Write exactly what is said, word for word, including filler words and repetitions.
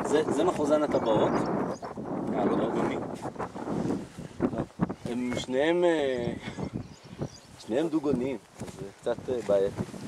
זה, זה מחוזן הטבעות. אה, לא דוגמי. הם שניהם, שניהם דוגוניים, אז זה קצת בעייתי.